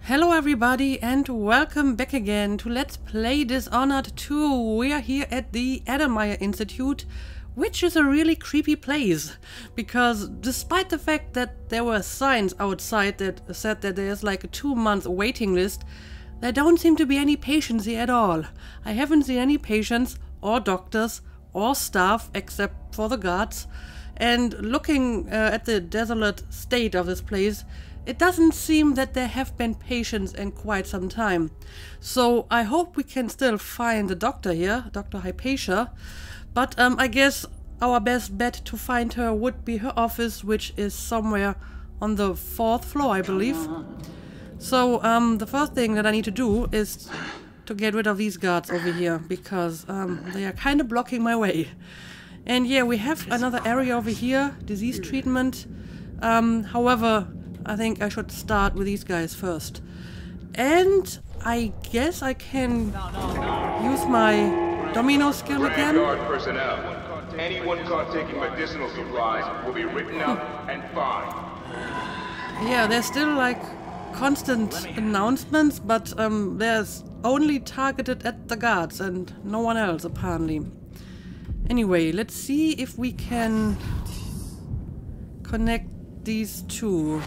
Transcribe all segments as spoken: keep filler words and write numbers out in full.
Hello everybody and welcome back again to Let's Play Dishonored two. We are here at the Addermire Institute, which is a really creepy place, because despite the fact that there were signs outside that said that there's like a two month waiting list, there don't seem to be any patients here at all. I haven't seen any patients or doctors or staff except for the guards, and looking uh, at the desolate state of this place, it doesn't seem that there have been patients in quite some time. So I hope we can still find the doctor here, Doctor Hypatia. But um, I guess our best bet to find her would be her office, which is somewhere on the fourth floor, I believe. So um, the first thing that I need to do is to get rid of these guards over here, because um, they are kind of blocking my way. And yeah, we have another area over here, disease treatment. Um, however, I think I should start with these guys first. And I guess I can use my domino skill again. Guard personnel. Anyone caught taking medicinal supplies will be written up and fined. Yeah, there's still like constant announcements, but um, there's only targeted at the guards and no one else apparently. Anyway, let's see if we can connect these two.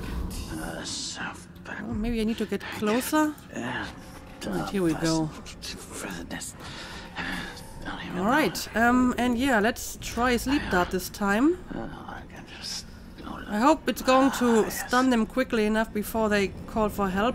Oh, maybe I need to get closer. Right, here we go. Alright, um, and yeah, let's try Sleep Dart this time. I hope it's going to stun them quickly enough before they call for help.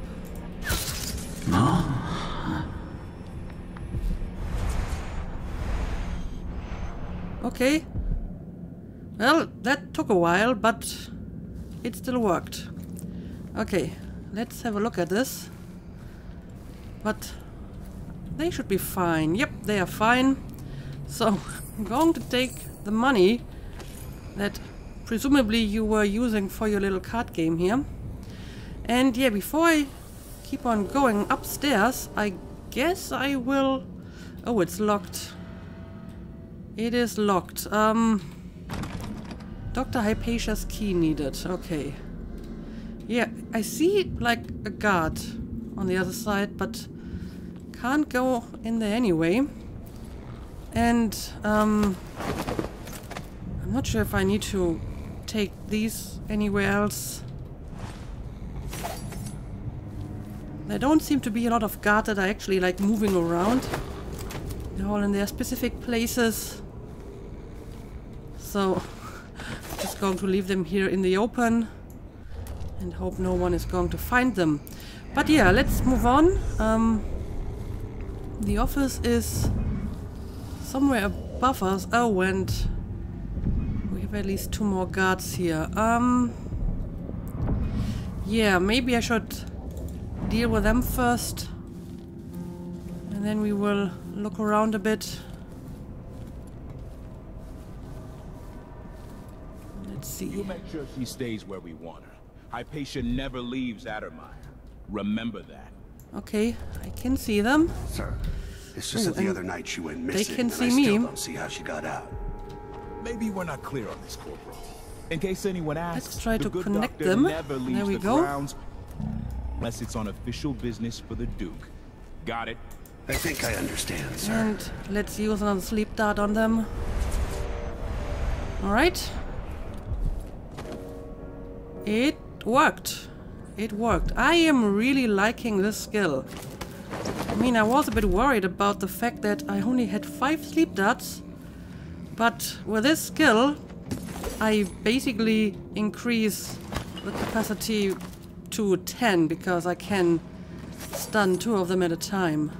Okay. Well, that took a while, but it still worked. Okay, let's have a look at this. But they should be fine. Yep, they are fine. So I'm going to take the money that presumably you were using for your little card game here. And yeah, before I keep on going upstairs, I guess I will... Oh, it's locked. It is locked. Um, Doctor Hypatia's key needed. Okay. Yeah, I see like a guard on the other side, but can't go in there anyway. And um, I'm not sure if I need to take these anywhere else. There don't seem to be a lot of guards that are actually like moving around. They're all in their specific places. So I'm just going to leave them here in the open and hope no one is going to find them. But yeah, let's move on. Um, the office is somewhere above us. Oh, and we have at least two more guards here. Um, yeah, maybe I should deal with them first. And then we will look around a bit. Let's see. You make sure she stays where we want her. Hypatia never leaves Addermire. Remember that. Okay, I can see them. Sir, it's just Ooh, that the other night she went missing. they can and see I me. still don't see how she got out. Maybe we're not clear on this, Corporal. In case anyone asks, Let's try the to good connect doctor them. never leaves There we the go. grounds unless it's on official business for the Duke. Got it? I think I understand, sir. And let's use another sleep dart on them. Alright. It worked. It worked. I am really liking this skill. I mean, I was a bit worried about the fact that I only had five sleep darts, but with this skill, I basically increase the capacity to ten because I can stun two of them at a time.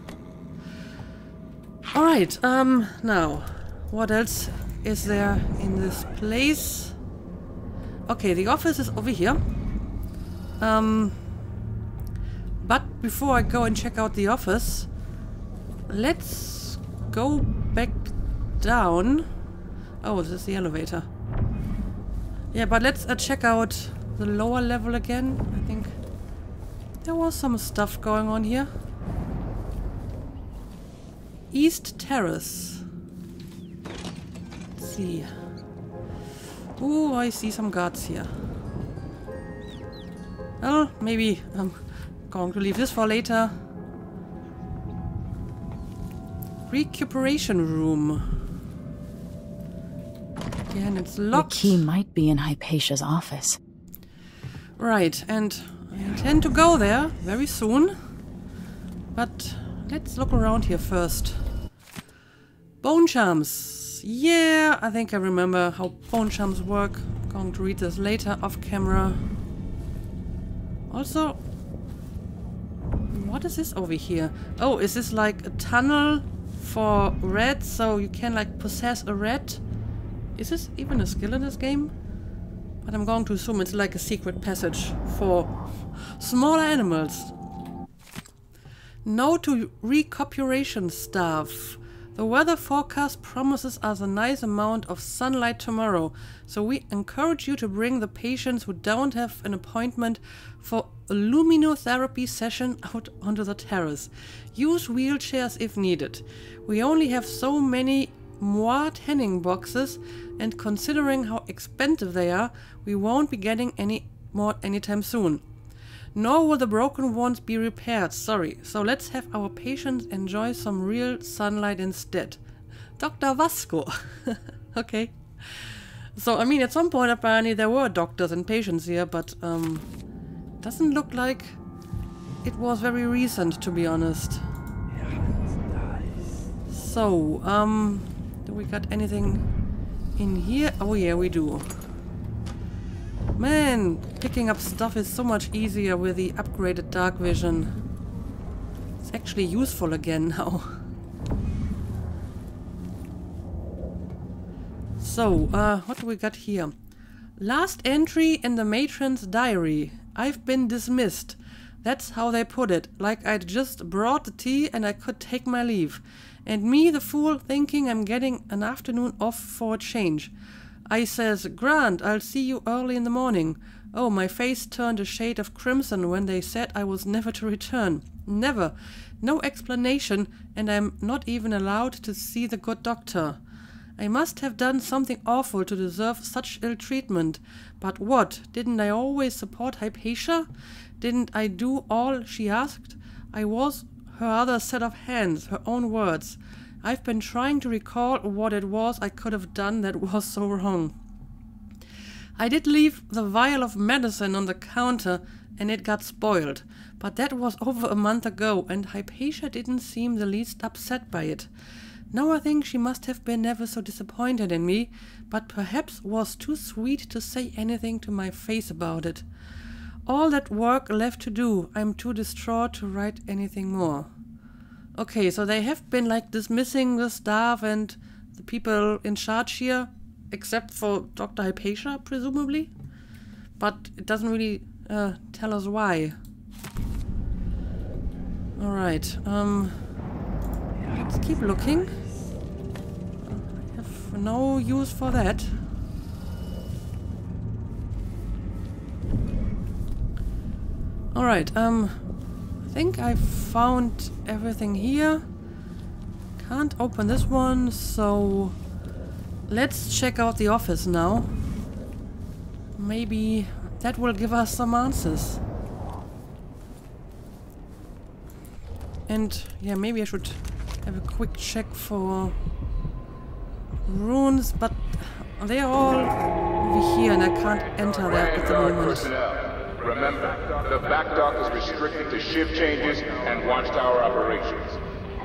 Alright, um, now, what else is there in this place? Okay, the office is over here. Um, but before I go and check out the office, let's go back down. Oh, this is the elevator. Yeah, but let's uh, check out the lower level again. I think there was some stuff going on here. East Terrace. Let's see. Ooh, I see some guards here. Well, maybe um, going to leave this for later. Recuperation room. Again, it's locked. The key might be in Hypatia's office. Right, and I intend to go there very soon. But let's look around here first. Bone charms. Yeah, I think I remember how bone charms work. I'm going to read this later off camera. Also, what is this over here? Oh, is this like a tunnel for rats, so you can like possess a rat? Is this even a skill in this game? But I'm going to assume it's like a secret passage for smaller animals. No to recuperation staff. The weather forecast promises us a nice amount of sunlight tomorrow, so we encourage you to bring the patients who don't have an appointment for a luminotherapy session out onto the terrace. Use wheelchairs if needed. We only have so many Moir tanning boxes, and considering how expensive they are, we won't be getting any more anytime soon. Nor will the broken ones be repaired, sorry. So let's have our patients enjoy some real sunlight instead. Doctor Vasco. Okay. So, I mean, at some point apparently there were doctors and patients here, but um, doesn't look like it was very recent, to be honest. So, um, do we got anything in here? Oh yeah, we do. Man, picking up stuff is so much easier with the upgraded dark vision. It's actually useful again now. So, uh, what do we got here? Last entry in the matron's diary. I've been dismissed. That's how they put it. Like I'd just brought the tea and I could take my leave. And me, the fool, thinking I'm getting an afternoon off for a change. I says, Grant, I'll see you early in the morning. Oh, my face turned a shade of crimson when they said I was never to return. Never. No explanation, and I'm not even allowed to see the good doctor. I must have done something awful to deserve such ill treatment. But what? Didn't I always support Hypatia? Didn't I do all she asked? I was her other set of hands, her own words. I've been trying to recall what it was I could have done that was so wrong. I did leave the vial of medicine on the counter and it got spoiled, but that was over a month ago and Hypatia didn't seem the least upset by it. Now I think she must have been ever so disappointed in me, but perhaps was too sweet to say anything to my face about it. All that work left to do, I'm too distraught to write anything more. Okay, so they have been like dismissing the staff and the people in charge here, except for Doctor Hypatia, presumably. But it doesn't really uh, tell us why. Alright, um, let's keep looking. I have no use for that. Alright, um, I think I found everything here. Can't open this one, so let's check out the office now. Maybe that will give us some answers. And yeah, maybe I should have a quick check for runes, but they are all over here and I can't enter there at the moment. Personnel. Remember, the back dock is restricted to shift changes and watchtower operations.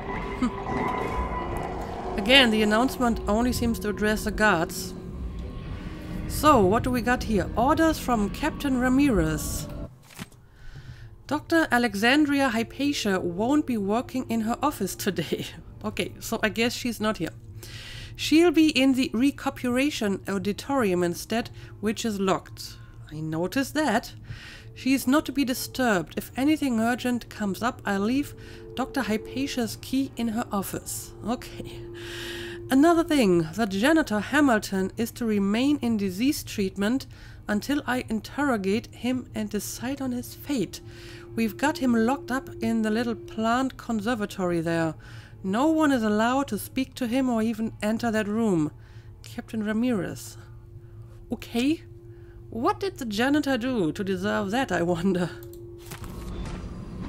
Again, the announcement only seems to address the guards. So, what do we got here? Orders from Captain Ramirez. Doctor Alexandria Hypatia won't be working in her office today. Okay, so I guess she's not here. She'll be in the recuperation auditorium instead, which is locked. I noticed that. She is not to be disturbed. If anything urgent comes up, I'll leave Doctor Hypatia's key in her office. Okay. Another thing, the janitor Hamilton is to remain in disease treatment until I interrogate him and decide on his fate. We've got him locked up in the little plant conservatory there. No one is allowed to speak to him or even enter that room. Captain Ramirez. Okay. What did the janitor do to deserve that, I wonder?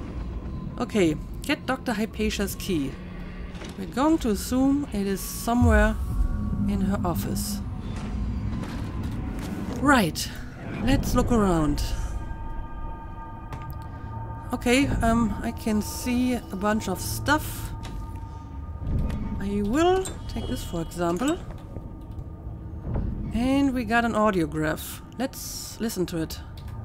Okay, get Doctor Hypatia's key. We're going to assume it is somewhere in her office. Right, let's look around. Okay, um, I can see a bunch of stuff. I will take this for example. And we got an audiograph. Let's listen to it.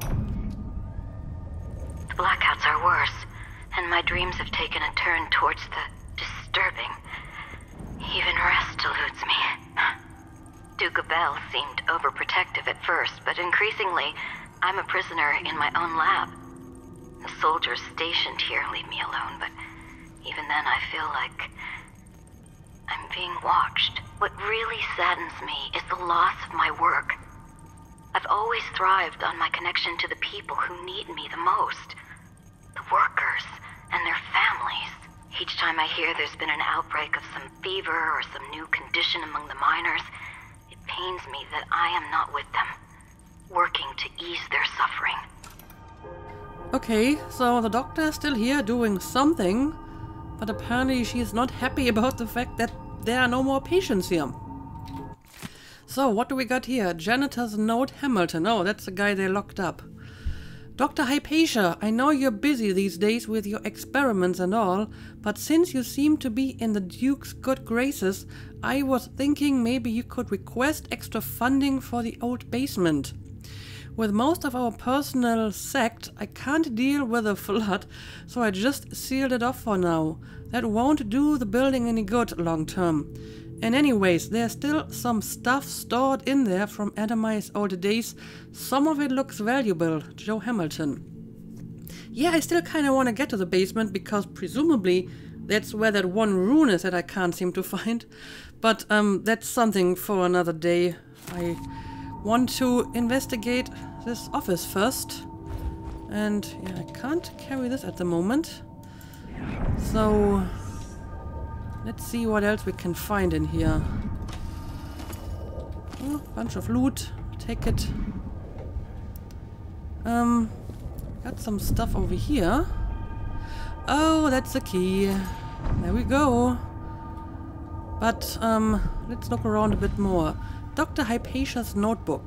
The blackouts are worse, and my dreams have taken a turn towards the disturbing. Even rest eludes me. Duke Bell seemed overprotective at first, but increasingly, I'm a prisoner in my own lab. The soldiers stationed here leave me alone, but even then I feel like I'm being watched. What really saddens me is the loss of my work. I've always thrived on my connection to the people who need me the most. The workers and their families. Each time I hear there's been an outbreak of some fever or some new condition among the miners, it pains me that I am not with them, working to ease their suffering. Okay, so the doctor is still here doing something, but apparently she is not happy about the fact that there are no more patients here. So, what do we got here? Janitor's note Hamilton. Oh, that's the guy they locked up. Doctor Hypatia, I know you're busy these days with your experiments and all, but since you seem to be in the Duke's good graces, I was thinking maybe you could request extra funding for the old basement. With most of our personnel sacked, I can't deal with a flood, so I just sealed it off for now. That won't do the building any good long term. And anyways, there's still some stuff stored in there from Adamire's old days. Some of it looks valuable. Joe Hamilton. Yeah, I still kind of want to get to the basement, because presumably that's where that one rune is that I can't seem to find. But um, that's something for another day. I want to investigate this office first. And yeah, I can't carry this at the moment. So let's see what else we can find in here. Oh, bunch of loot. Take it. Um, got some stuff over here. Oh, that's the key. There we go. But um, let's look around a bit more. Doctor Hypatia's notebook.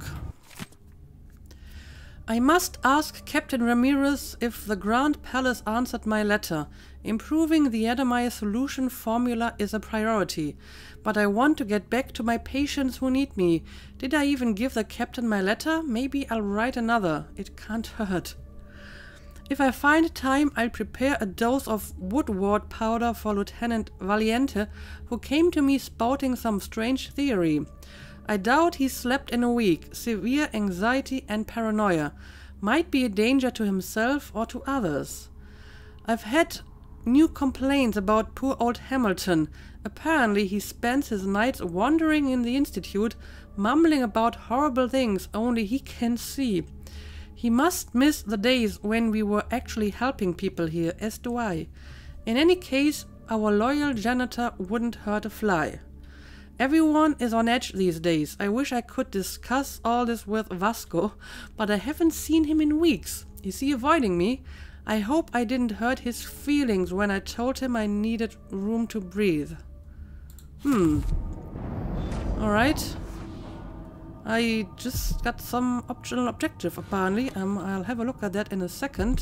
I must ask Captain Ramirez if the Grand Palace answered my letter. Improving the Adamire solution formula is a priority, but I want to get back to my patients who need me. Did I even give the captain my letter? Maybe I'll write another. It can't hurt. If I find time, I'll prepare a dose of woodwort powder for Lieutenant Valiente, who came to me spouting some strange theory. I doubt he slept in a week. Severe anxiety and paranoia. Might be a danger to himself or to others. I've had new complaints about poor old Hamilton. Apparently he spends his nights wandering in the institute, mumbling about horrible things only he can see. He must miss the days when we were actually helping people here, as do I. In any case, our loyal janitor wouldn't hurt a fly. Everyone is on edge these days. I wish I could discuss all this with Vasco, but I haven't seen him in weeks. Is he avoiding me? I hope I didn't hurt his feelings when I told him I needed room to breathe. Hmm. Alright. I just got some optional objective, apparently. Um, I'll have a look at that in a second.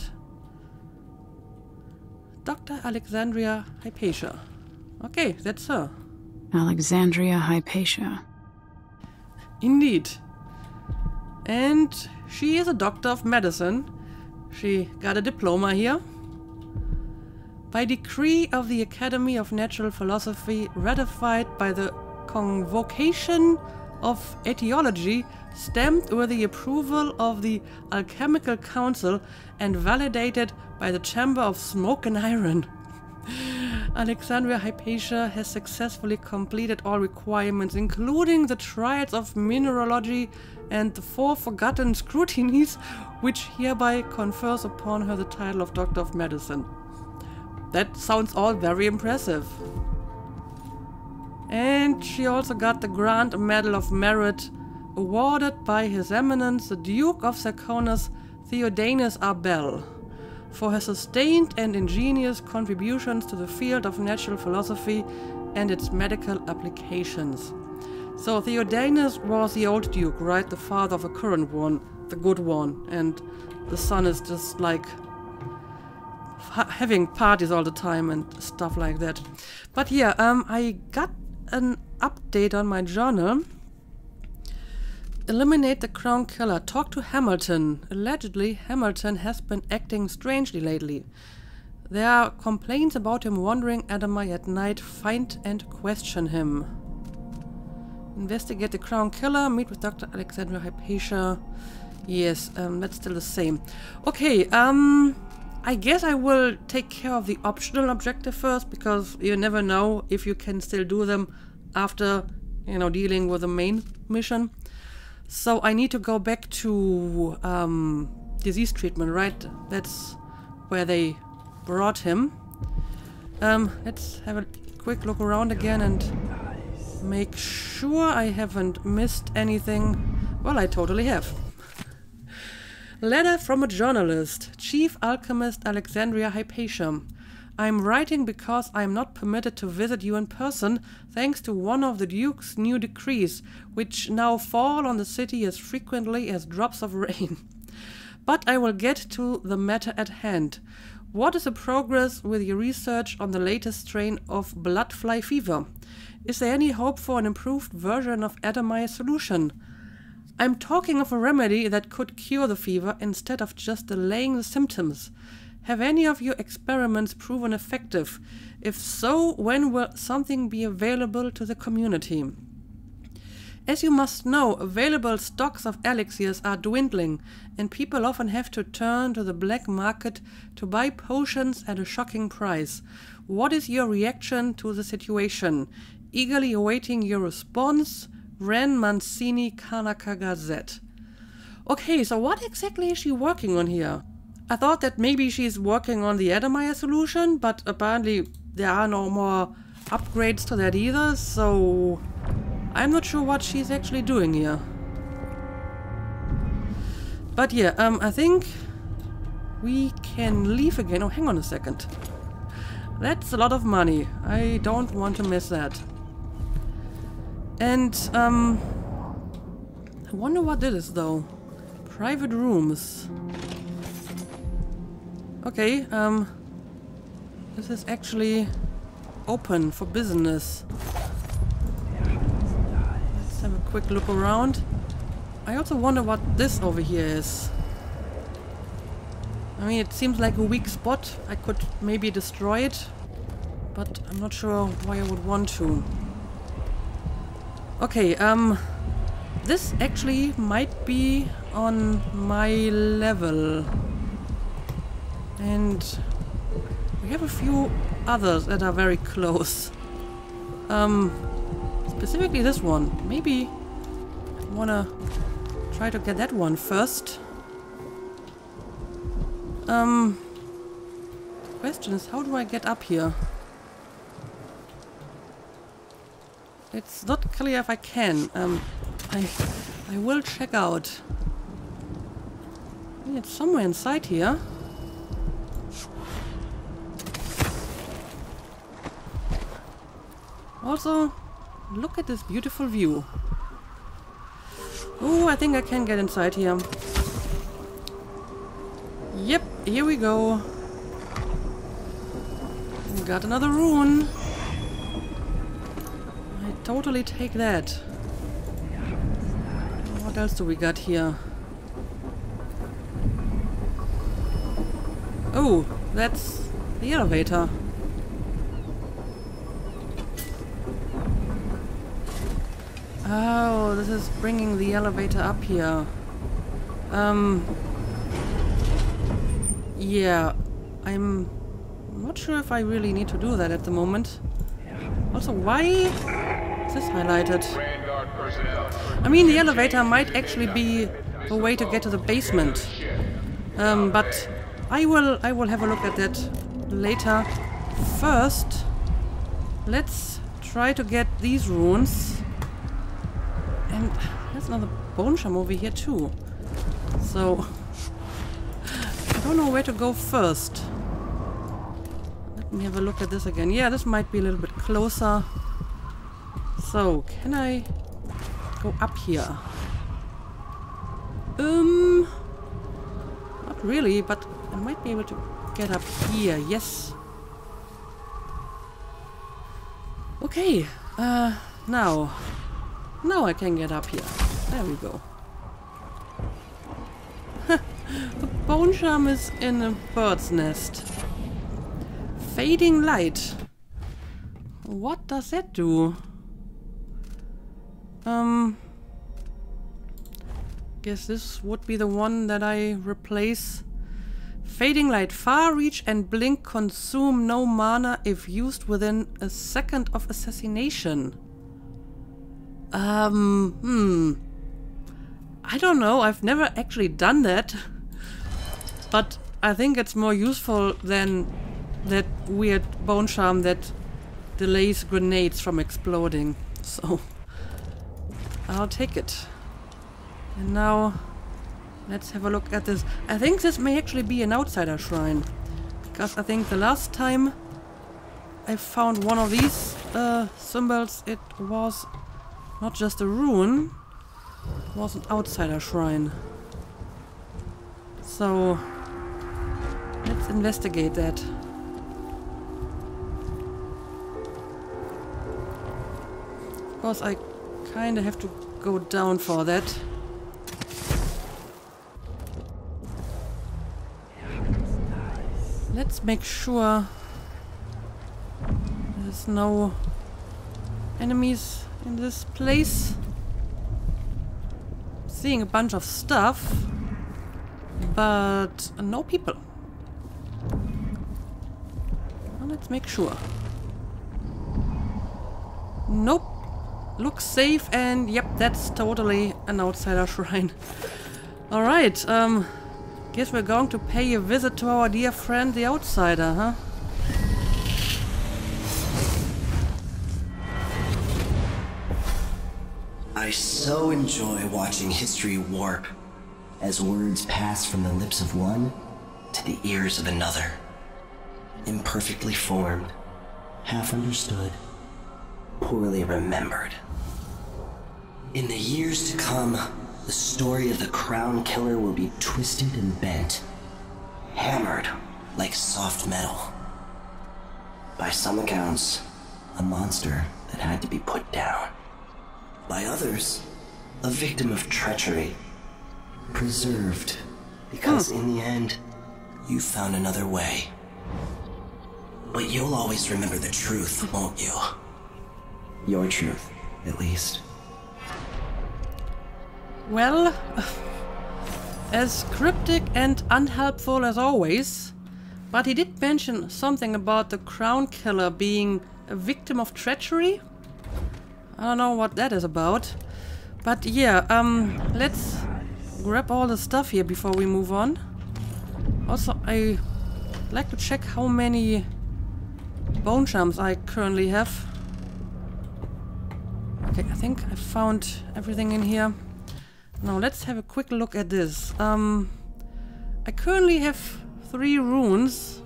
Doctor Alexandria Hypatia. Okay, that's her. Alexandria Hypatia. Indeed. And she is a doctor of medicine. She got a diploma here. By decree of the Academy of Natural Philosophy, ratified by the Convocation of Etiology, stamped with the approval of the Alchemical Council, and validated by the Chamber of Smoke and Iron. Alexandria Hypatia has successfully completed all requirements, including the trials of mineralogy and the four forgotten scrutinies, which hereby confers upon her the title of Doctor of Medicine. That sounds all very impressive. And she also got the Grand Medal of Merit, awarded by His Eminence the Duke of Serconis Theodanis Arbel, for her sustained and ingenious contributions to the field of natural philosophy and its medical applications. So Theodanes was the old duke, right? The father of the current one, the good one, and the son is just like ha having parties all the time and stuff like that. But yeah, um, I got an update on my journal. Eliminate the Crown Killer. Talk to Hamilton. Allegedly, Hamilton has been acting strangely lately. There are complaints about him wandering Adamai at night. Find and question him. Investigate the Crown Killer. Meet with Doctor Alexandria Hypatia. Yes, um, that's still the same. Okay, um, I guess I will take care of the optional objective first, because you never know if you can still do them after, you know, dealing with the main mission. So I need to go back to um, disease treatment, right? That's where they brought him. Um, let's have a quick look around again and make sure I haven't missed anything. Well, I totally have. Letter from a journalist. Chief Alchemist Alexandria Hypatia. I'm writing because I am not permitted to visit you in person, thanks to one of the Duke's new decrees, which now fall on the city as frequently as drops of rain. But I will get to the matter at hand. What is the progress with your research on the latest strain of bloodfly fever? Is there any hope for an improved version of Adamai's solution? I'm talking of a remedy that could cure the fever instead of just delaying the symptoms. Have any of your experiments proven effective? If so, when will something be available to the community? As you must know, available stocks of elixirs are dwindling, and people often have to turn to the black market to buy potions at a shocking price. What is your reaction to the situation? Eagerly awaiting your response, Ren Mancini, Kanaka Gazette. Okay, so what exactly is she working on here? I thought that maybe she's working on the Adamai solution, but apparently there are no more upgrades to that either, so I'm not sure what she's actually doing here. But yeah, um, I think we can leave again. Oh, hang on a second. That's a lot of money. I don't want to miss that. And, um, I wonder what this is though. Private rooms. Okay, um, this is actually open for business. Let's have a quick look around. I also wonder what this over here is. I mean, it seems like a weak spot. I could maybe destroy it, but I'm not sure why I would want to. Okay, um, this actually might be on my level. And we have a few others that are very close. Um, specifically this one. Maybe I wanna try to get that one first. Um, question is, how do I get up here? It's not clear if I can. Um, I, I will check out. I mean, it's somewhere inside here. Also, look at this beautiful view. Oh, I think I can get inside here. Yep, here we go. We got another rune. I totally take that. What else do we got here? Oh, that's the elevator. Oh, this is bringing the elevator up here. Um, yeah, I'm not sure if I really need to do that at the moment. Also, why is this highlighted? I mean, the elevator might actually be a way to get to the basement. Um, but I will, I will have a look at that later. First, let's try to get these runes. And there's another bone charm over here too. So don't know where to go first. Let me have a look at this again. Yeah, this might be a little bit closer. So, can I go up here? Um, not really, but I might be able to get up here. Yes. Okay. Uh, now. Now I can get up here. There we go. The bone charm is in a bird's nest. Fading light. What does that do? Um, guess this would be the one that I replace. Fading light. Far reach and blink consume no mana if used within a second of assassination. Um, hmm. I don't know. I've never actually done that. But I think it's more useful than that weird bone charm that delays grenades from exploding. So I'll take it. And now let's have a look at this. I think this may actually be an outsider shrine. Because I think the last time I found one of these uh, symbols, it was not just a rune, it was an outsider shrine. So let's investigate that. Of course, I kinda have to go down for that. Let's make sure there's no enemies in this place. Seeing a bunch of stuff, but no people. Well, let's make sure. Nope. Looks safe, and yep, that's totally an outsider shrine. Alright, um, guess we're going to pay a visit to our dear friend the outsider, huh? I so enjoy watching history warp as words pass from the lips of one to the ears of another. Imperfectly formed, half understood, poorly remembered. In the years to come, the story of the Crown Killer will be twisted and bent, hammered like soft metal. By some accounts, a monster that had to be put down. By others, a victim of treachery, preserved because hmm. in the end, you found another way. But you'll always remember the truth, won't you? Your truth, at least. Well, as cryptic and unhelpful as always, but he did mention something about the Crown Killer being a victim of treachery. I don't know what that is about. But yeah, um, let's grab all the stuff here before we move on. Also, I like to check how many bone charms I currently have. Okay, I think I found everything in here. Now let's have a quick look at this. Um, I currently have three runes.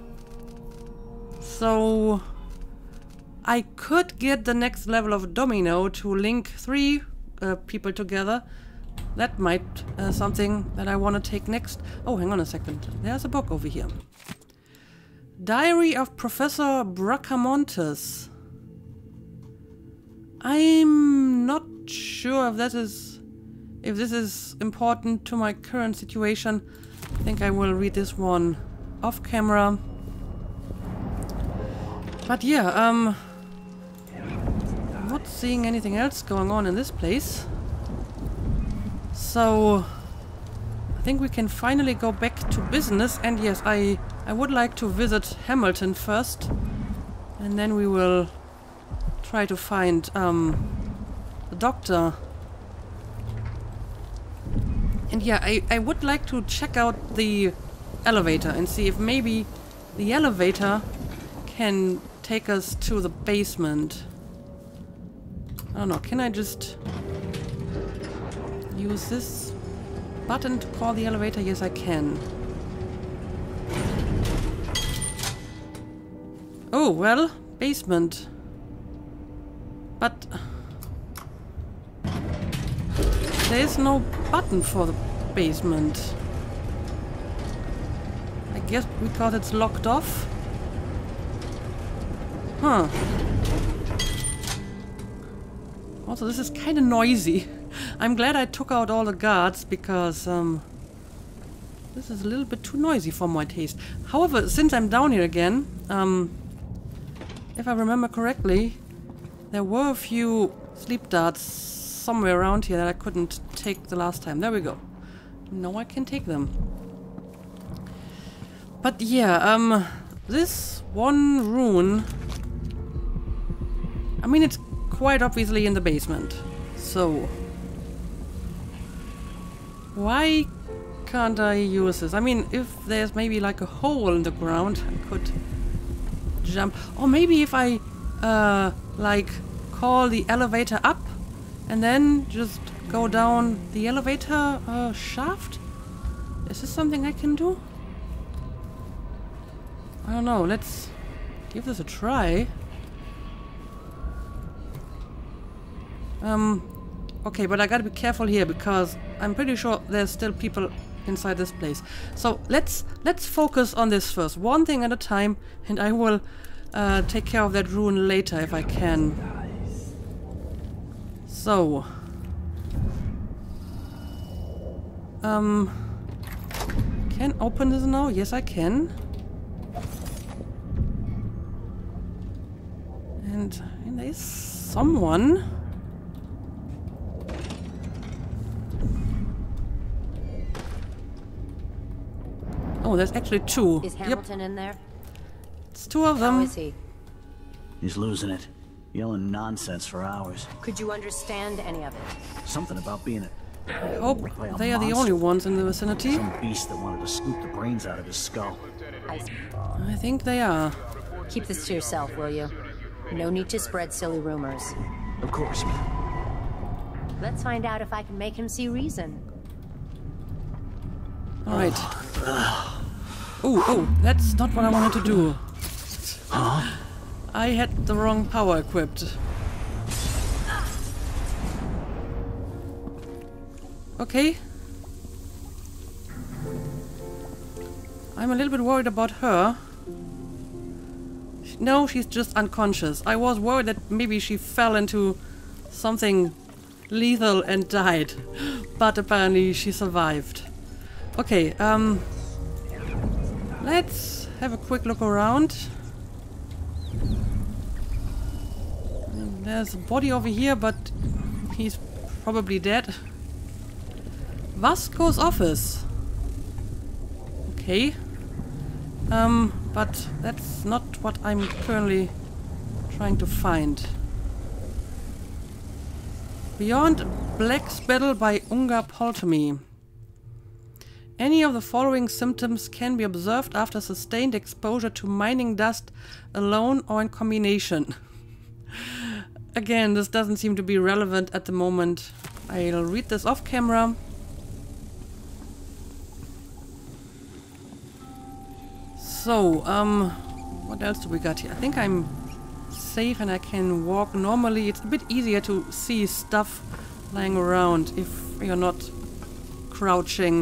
So I could get the next level of Domino to link three uh, people together. That might uh, something that I want to take next. Oh, hang on a second. There's a book over here. Diary of Professor Bracamontes. I'm not sure if that is if this is important to my current situation. I think I will read this one off camera. But yeah, um I'm not seeing anything else going on in this place. So I think we can finally go back to business. And yes, I I would like to visit Hamilton first, and then we will try to find um, the doctor. And yeah, I, I would like to check out the elevator and see if maybe the elevator can take us to the basement. I don't know, can I just use this button to call the elevator? Yes, I can. Oh, well, basement. But there's no button for the basement. I guess because it's locked off. Huh. Also, this is kind of noisy. I'm glad I took out all the guards because um, this is a little bit too noisy for my taste. However, since I'm down here again, um, if I remember correctly, there were a few sleep darts somewhere around here that I couldn't take the last time. There we go. Now I can take them. But yeah, um, this one rune, I mean, it's quite obviously in the basement. So why can't I use this? I mean, if there's maybe like a hole in the ground, I could jump. Or maybe if I uh, like call the elevator up and then just go down the elevator uh, shaft? Is this something I can do? I don't know. Let's give this a try. Um, okay, but I gotta be careful here because I'm pretty sure there's still people inside this place. So let's let's focus on this first, one thing at a time, and I will uh, take care of that rune later if I can. So, um, can open this now? Yes, I can. And, and there's someone. Oh, there's actually two. Is Hamilton yep. in there? It's two of them. How is he? He's losing it. Yelling nonsense for hours. Could you understand any of it? Something about being a... I hope they are the only ones in the vicinity. Some beast that wanted to scoop the brains out of his skull. I, I think they are. Keep this to yourself, will you? No need to spread silly rumors. Of course, ma'am. Let's find out if I can make him see reason. Alright. Oh, oh, that's not what I wanted to do. Huh? I had the wrong power equipped. Okay. I'm a little bit worried about her. No, she's just unconscious. I was worried that maybe she fell into something lethal and died. But apparently she survived. Okay, um... let's have a quick look around. There's a body over here, but he's probably dead. Vasco's office. Okay. Um, but that's not what I'm currently trying to find. Beyond Black Spittle by Unga Poltemy. Any of the following symptoms can be observed after sustained exposure to mining dust alone or in combination. Again, this doesn't seem to be relevant at the moment. I'll read this off camera. So, um, what else do we got here? I think I'm safe and I can walk normally. It's a bit easier to see stuff lying around if you're not crouching.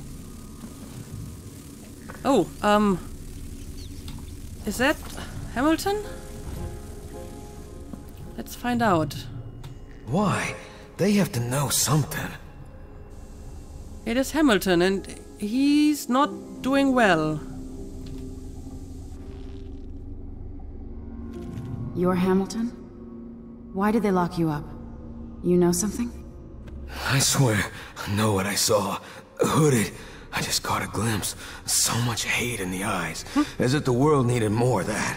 Oh, um, is that Hamilton? Let's find out. Why? They have to know something. It is Hamilton and he's not doing well. You're Hamilton? Why did they lock you up? You know something? I swear, I know what I saw. Hooded. I just caught a glimpse. So much hate in the eyes. Huh? As if the world needed more of that.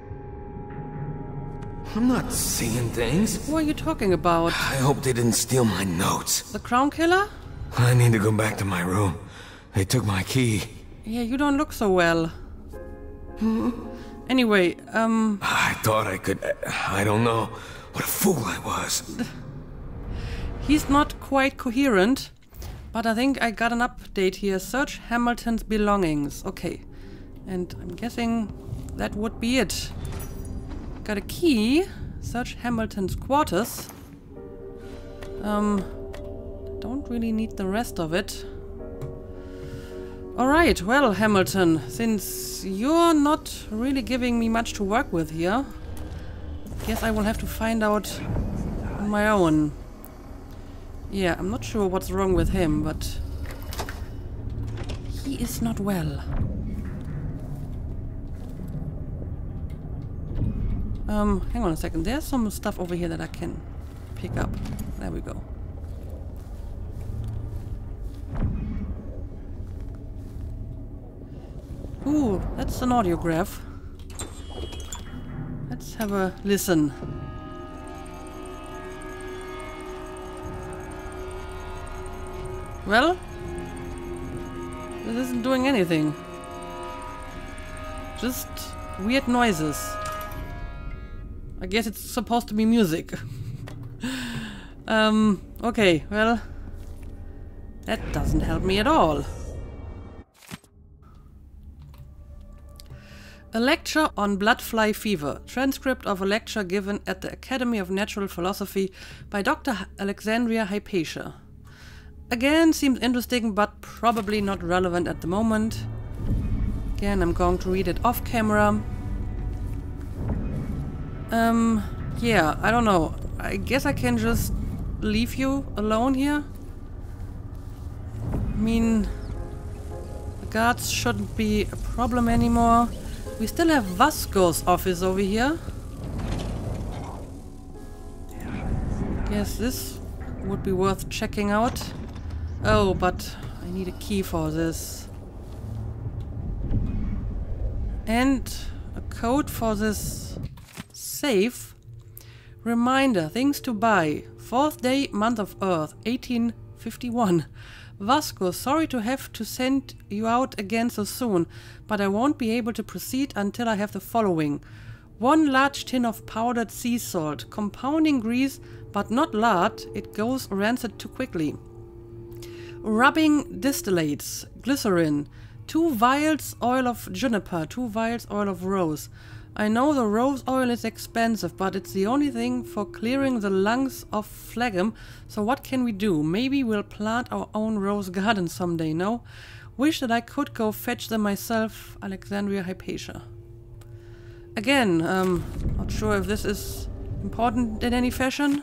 I'm not seeing things. What are you talking about? I hope they didn't steal my notes. The Crown Killer? I need to go back to my room. They took my key. Yeah, you don't look so well. Hmm? Anyway, um... I thought I could... I don't know. What a fool I was. He's not quite coherent, but I think I got an update here. Search Hamilton's belongings. Okay. And I'm guessing that would be it. Got a key. Search Hamilton's quarters. Um, don't really need the rest of it. Alright, well, Hamilton, since you're not really giving me much to work with here, guess I will have to find out on my own. Yeah, I'm not sure what's wrong with him, but he is not well. Um, hang on a second. There's some stuff over here that I can pick up. There we go. Ooh, that's an audiograph. Let's have a listen. Well, this isn't doing anything. Just weird noises. I guess it's supposed to be music. um, okay, well, that doesn't help me at all. A lecture on bloodfly fever. Transcript of a lecture given at the Academy of Natural Philosophy by Doctor Alexandria Hypatia. Again, seems interesting, but probably not relevant at the moment. Again, I'm going to read it off camera. Um, yeah, I don't know. I guess I can just leave you alone here. I mean, the guards shouldn't be a problem anymore. We still have Vasco's office over here. Guess this would be worth checking out. Oh, but I need a key for this. And a code for this safe. Reminder, things to buy. Fourth day, month of Earth, eighteen fifty-one. Vasco, sorry to have to send you out again so soon, but I won't be able to proceed until I have the following. One large tin of powdered sea salt, compounding grease, but not lard, it goes rancid too quickly. Rubbing distillates, glycerin, two vials oil of juniper, two vials oil of rose. I know the rose oil is expensive, but it's the only thing for clearing the lungs of phlegm, so what can we do? Maybe we'll plant our own rose garden someday, no? Wish that I could go fetch them myself, Alexandria Hypatia. Again, um, not sure if this is important in any fashion.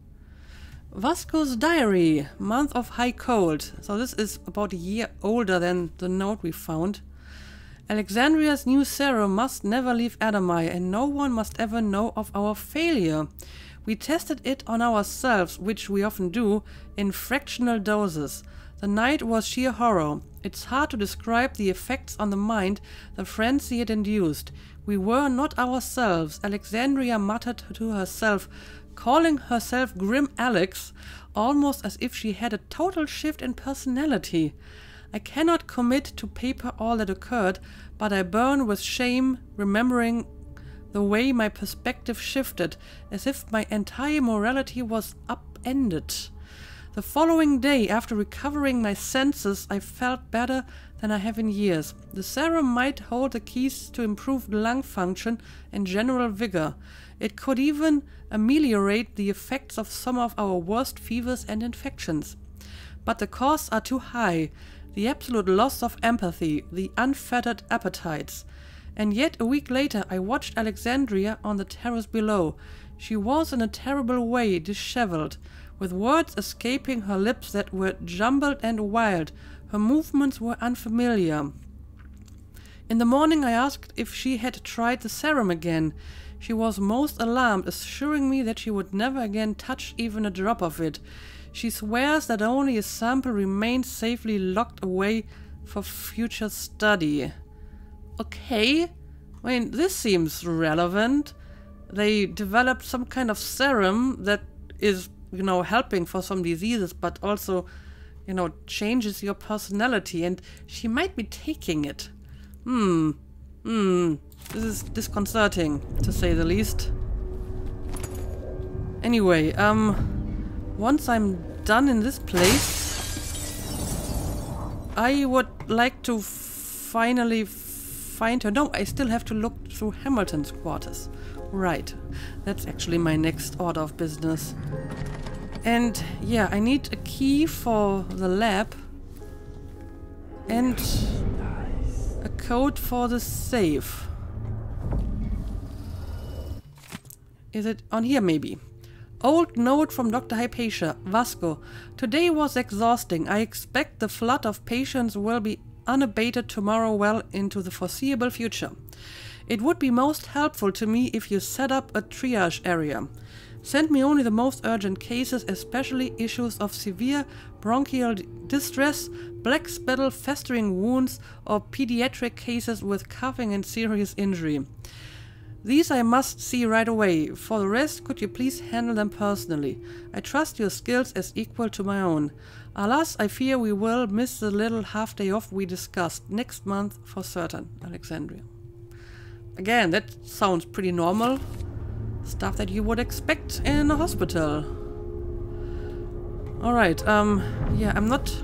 Vasco's diary, month of high cold. So this is about a year older than the note we found. Alexandria's new serum must never leave Adamai, and no one must ever know of our failure. We tested it on ourselves, which we often do, in fractional doses. The night was sheer horror. It's hard to describe the effects on the mind the frenzy it induced. We were not ourselves, Alexandria muttered to herself, calling herself Grim Alex, almost as if she had a total shift in personality. I cannot commit to paper all that occurred, but I burn with shame, remembering the way my perspective shifted, as if my entire morality was upended. The following day, after recovering my senses, I felt better than I have in years. The serum might hold the keys to improved lung function and general vigor. It could even ameliorate the effects of some of our worst fevers and infections. But the costs are too high. The absolute loss of empathy, the unfettered appetites. And yet a week later I watched Alexandria on the terrace below. She was in a terrible way disheveled, with words escaping her lips that were jumbled and wild. Her movements were unfamiliar. In the morning I asked if she had tried the serum again. She was most alarmed, assuring me that she would never again touch even a drop of it. She swears that only a sample remains safely locked away for future study. Okay, I mean, this seems relevant. They developed some kind of serum that is, you know, helping for some diseases, but also, you know, changes your personality, and she might be taking it. Hmm, hmm, this is disconcerting, to say the least. Anyway, um... once I'm done in this place, I would like to finally f find her. No, I still have to look through Hamilton's quarters. Right. That's actually my next order of business. And yeah, I need a key for the lab. And a code for the safe. Is it on here maybe? Old note from Doctor Hypatia, Vasco. Today was exhausting. I expect the flood of patients will be unabated tomorrow well into the foreseeable future. It would be most helpful to me if you set up a triage area. Send me only the most urgent cases, especially issues of severe bronchial distress, black spittle, festering wounds, or pediatric cases with coughing and serious injury. These I must see right away. For the rest, could you please handle them personally? I trust your skills as equal to my own. Alas, I fear we will miss the little half day off we discussed next month for certain. Alexandria. Again, that sounds pretty normal. Stuff that you would expect in a hospital. Alright, um, yeah, I'm not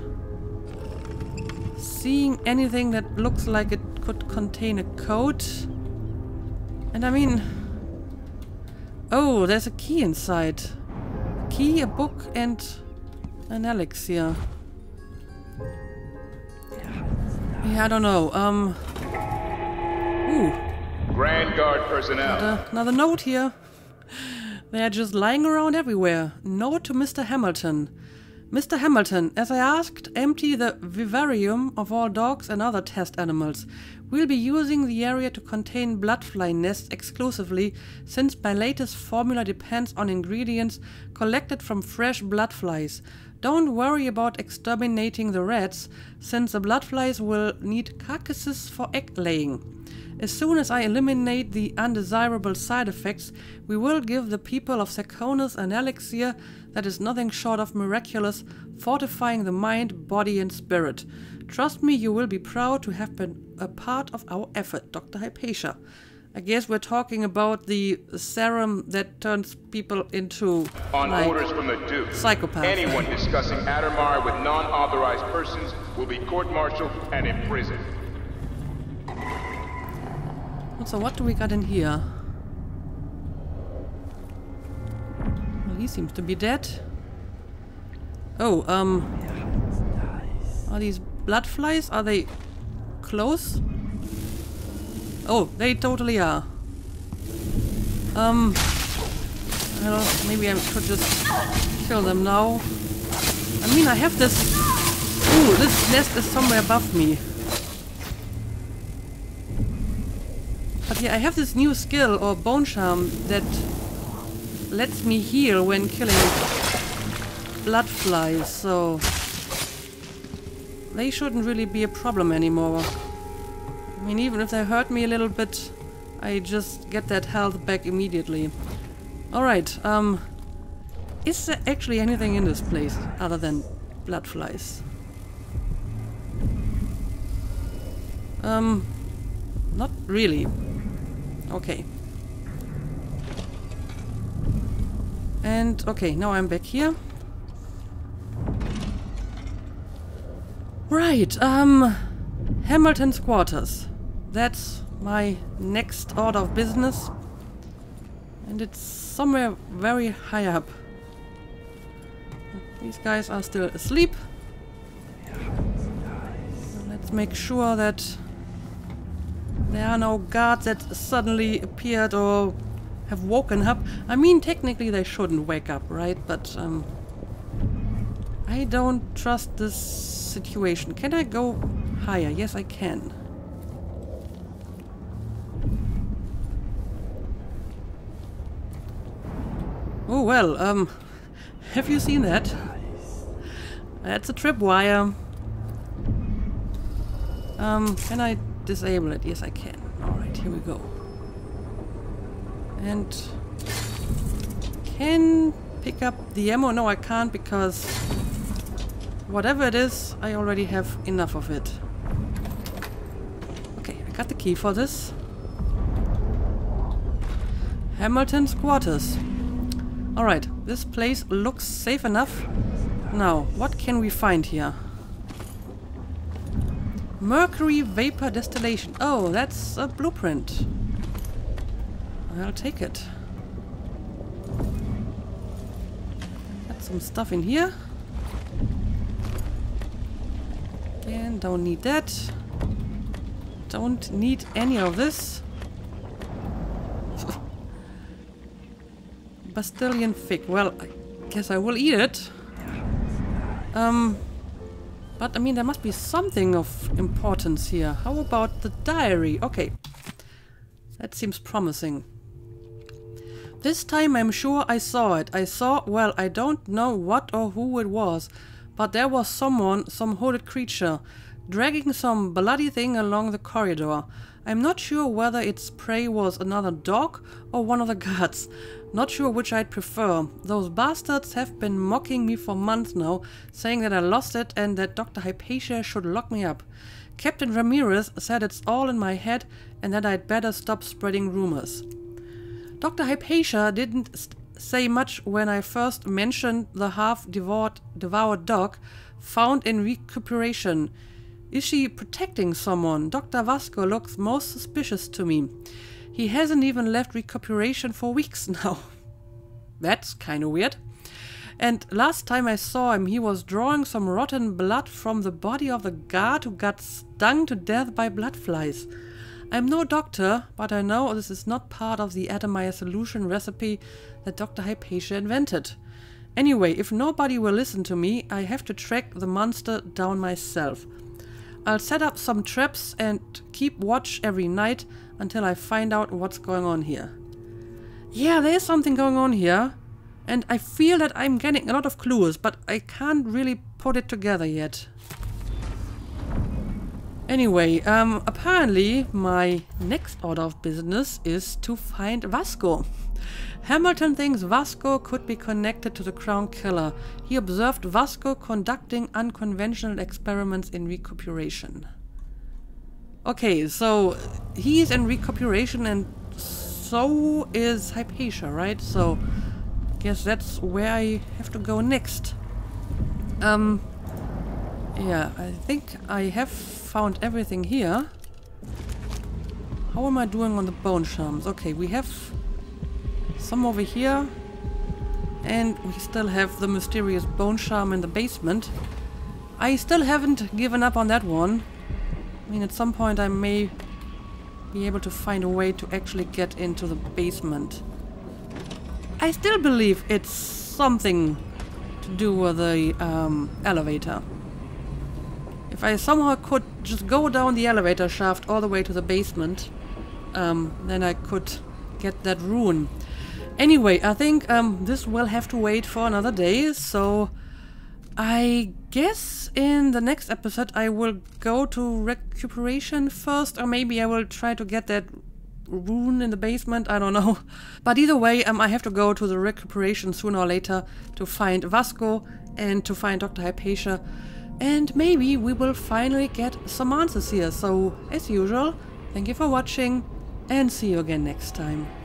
seeing anything that looks like it could contain a code. And I mean... Oh, there's a key inside. A key, a book, and an elixir. Yeah, I don't know. Um... Ooh. Grand Guard personnel. Another, another note here. They are just lying around everywhere. Note to Mister Hamilton. Mister Hamilton, as I asked, empty the vivarium of all dogs and other test animals. We'll be using the area to contain bloodfly nests exclusively, since my latest formula depends on ingredients collected from fresh bloodflies. Don't worry about exterminating the rats, since the bloodflies will need carcasses for egg laying. As soon as I eliminate the undesirable side effects, we will give the people of Serkonos an elixir that is nothing short of miraculous, fortifying the mind, body and spirit. Trust me, you will be proud to have been a part of our effort, Doctor Hypatia. I guess we're talking about the serum that turns people into, On like, orders from the Duke, psychopaths. anyone discussing Addermire with non-authorized persons will be court-martialed and imprisoned. So what do we got in here? Well, he seems to be dead. Oh, um... Are these blood flies? Are they close? Oh, they totally are. Um... I don't know, maybe I could just kill them now. I mean, I have this... Ooh, this nest is somewhere above me. But yeah, I have this new skill, or bone charm, that lets me heal when killing blood flies, so they shouldn't really be a problem anymore. I mean, even if they hurt me a little bit, I just get that health back immediately. Alright, um... is there actually anything in this place other than blood flies? Um... Not really. Okay. And, okay, now I'm back here. Right, um... Hamilton's quarters. That's my next order of business. And it's somewhere very high up. These guys are still asleep. So let's make sure that there are no guards that suddenly appeared or have woken up. I mean, technically they shouldn't wake up, right? But, um... I don't trust this situation. Can I go higher? Yes, I can. Oh, well, um... have you seen that? That's a tripwire. Um, can I disable it? Yes, I can. Alright, here we go. And... can pick up the ammo? No, I can't, because whatever it is, I already have enough of it. Okay, I got the key for this. Hamilton's quarters. Alright, this place looks safe enough. Now, what can we find here? Mercury vapor distillation. Oh, that's a blueprint. I'll take it. Got some stuff in here. Again, don't need that. Don't need any of this. Bastilian fig. Well, I guess I will eat it. Um, but I mean, there must be something of importance here. How about the diary? Okay. That seems promising. This time I'm sure I saw it. I saw, well, I don't know what or who it was, but there was someone, some hooded creature, dragging some bloody thing along the corridor. I'm not sure whether its prey was another dog or one of the guards. Not sure which I'd prefer. Those bastards have been mocking me for months now, saying that I lost it and that Doctor Hypatia should lock me up. Captain Ramirez said it's all in my head and that I'd better stop spreading rumors. Doctor Hypatia didn't say much when I first mentioned the half-devoured devoured dog found in recuperation. Is she protecting someone? Doctor Vasco looks most suspicious to me. He hasn't even left recuperation for weeks now. That's kind of weird. And last time I saw him, he was drawing some rotten blood from the body of the guard who got stung to death by blood flies. I'm no doctor, but I know this is not part of the Adamaya solution recipe that Doctor Hypatia invented. Anyway, if nobody will listen to me, I have to track the monster down myself. I'll set up some traps and keep watch every night until I find out what's going on here. Yeah, there is something going on here. And I feel that I'm getting a lot of clues, but I can't really put it together yet. Anyway, um, apparently my next order of business is to find Vasco. Hamilton thinks Vasco could be connected to the Crown Killer. He observed Vasco conducting unconventional experiments in recuperation. Okay, so he's in recuperation and so is Hypatia, right? So I guess that's where I have to go next. Um, yeah, I think I have found everything here. How am I doing on the bone charms? Okay, we have some over here, and we still have the mysterious bone charm in the basement. I still haven't given up on that one. I mean, at some point I may be able to find a way to actually get into the basement. I still believe it's something to do with the um, elevator. If I somehow could just go down the elevator shaft all the way to the basement, um, then I could get that rune. Anyway, I think um, this will have to wait for another day, so I guess in the next episode I will go to recuperation first, or maybe I will try to get that rune in the basement, I don't know. But either way, um, I have to go to the recuperation sooner or later to find Vasco and to find Doctor Hypatia, and maybe we will finally get some answers here. So, as usual, thank you for watching and see you again next time.